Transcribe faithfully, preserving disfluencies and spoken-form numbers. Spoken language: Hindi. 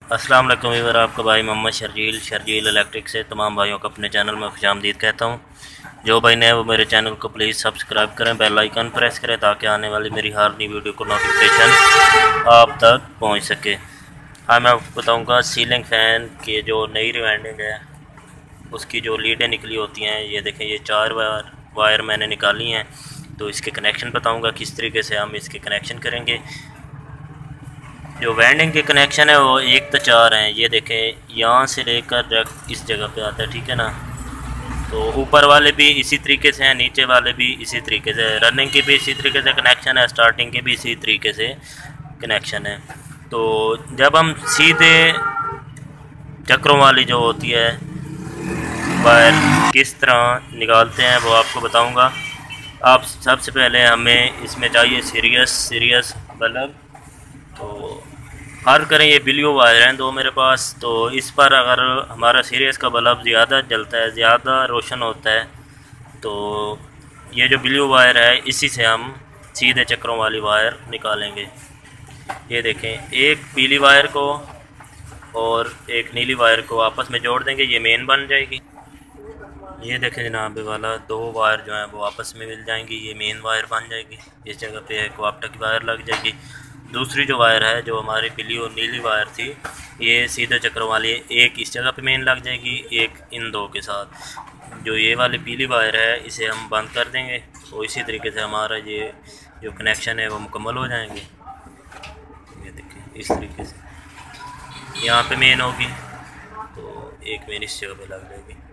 अस्सलाम वालेकुम वीवर, आपका भाई मोहम्मद शर्जील शर्जील इलेक्ट्रिक से तमाम भाइयों को अपने चैनल में खुशामदीद कहता हूँ। जो भाई नए वो मेरे चैनल को प्लीज़ सब्सक्राइब करें, बेल आइकन प्रेस करें ताकि आने वाली मेरी हर नई वीडियो को नोटिफिकेशन आप तक पहुँच सके। हाँ, मैं आपको बताऊँगा सीलिंग फ़ैन की जो नई रिवाइंडिंग है उसकी जो लीडें निकली होती हैं, ये देखें, ये चार वायर वायर मैंने निकाली हैं। तो इसके कनेक्शन बताऊँगा किस तरीके से हम इसके कनेक्शन करेंगे। जो वाइंडिंग के कनेक्शन है वो एक तो चार हैं, ये देखें, यहाँ से लेकर डायरेक्ट इस जगह पे आता है, ठीक है ना। तो ऊपर वाले भी इसी तरीके से हैं, नीचे वाले भी इसी तरीके से, रनिंग की भी इसी तरीके से कनेक्शन है, स्टार्टिंग की भी इसी तरीके से कनेक्शन है। तो जब हम सीधे चक्रों वाली जो होती है वायर किस तरह निकालते हैं वो आपको बताऊंगा। आप सबसे पहले हमें इसमें चाहिए सीरियस सीरियस बल्ब। तो हर करें, ये ब्लू वायर हैं दो मेरे पास। तो इस पर अगर हमारा सीरियस का बल्ब ज़्यादा जलता है, ज़्यादा रोशन होता है, तो ये जो ब्लू वायर है इसी से हम सीधे चक्रों वाली वायर निकालेंगे। ये देखें, एक पीली वायर को और एक नीली वायर को आपस में जोड़ देंगे, ये मेन बन जाएगी। ये देखें जनाब वाला, दो वायर जो है वो आपस में मिल जाएंगी, ये मेन वायर बन जाएगी। इस जगह पे एक वापटा की वायर लग जाएगी। दूसरी जो वायर है जो हमारी पीली और नीली वायर थी, ये सीधे चक्रों वाली, एक इस जगह पे मेन लग जाएगी, एक इन दो के साथ। जो ये वाली पीली वायर है इसे हम बंद कर देंगे, तो इसी तरीके से हमारा ये जो कनेक्शन है वो मुकम्मल हो जाएंगे। ये देखें, इस तरीके से यहाँ पे मेन होगी, तो एक मेन इस जगह पे लग जाएगी।